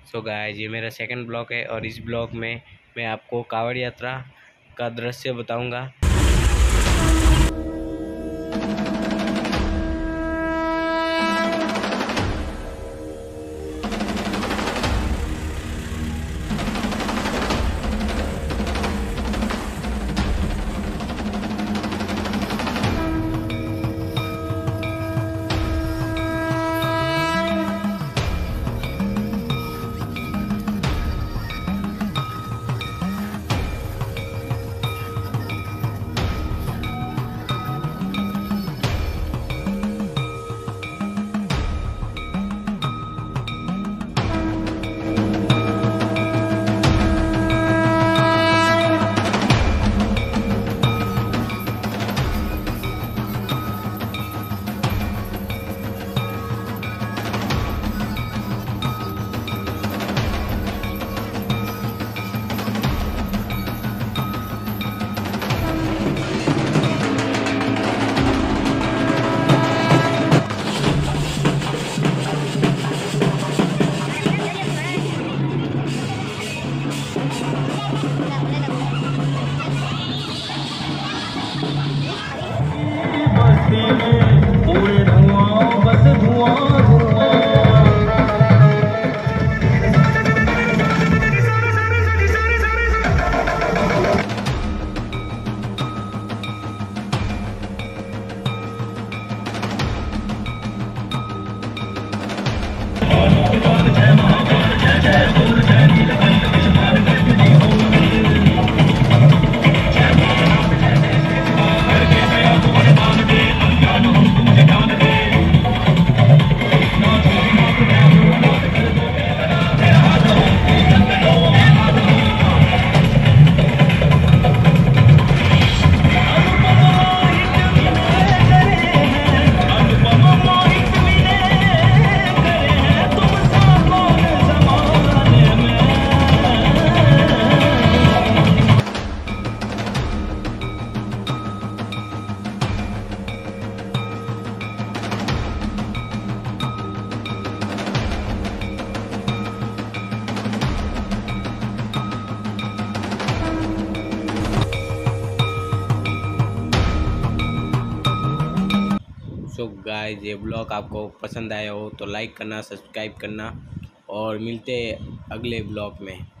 So guys, ये मेरा second blog है और इस ब्लॉग में मैं आपको कावड़ यात्रा का दृश्य बताऊंगा। सो गाइस, ये ब्लॉग आपको पसंद आया हो तो लाइक करना, सब्सक्राइब करना और मिलते हैं अगले ब्लॉग में।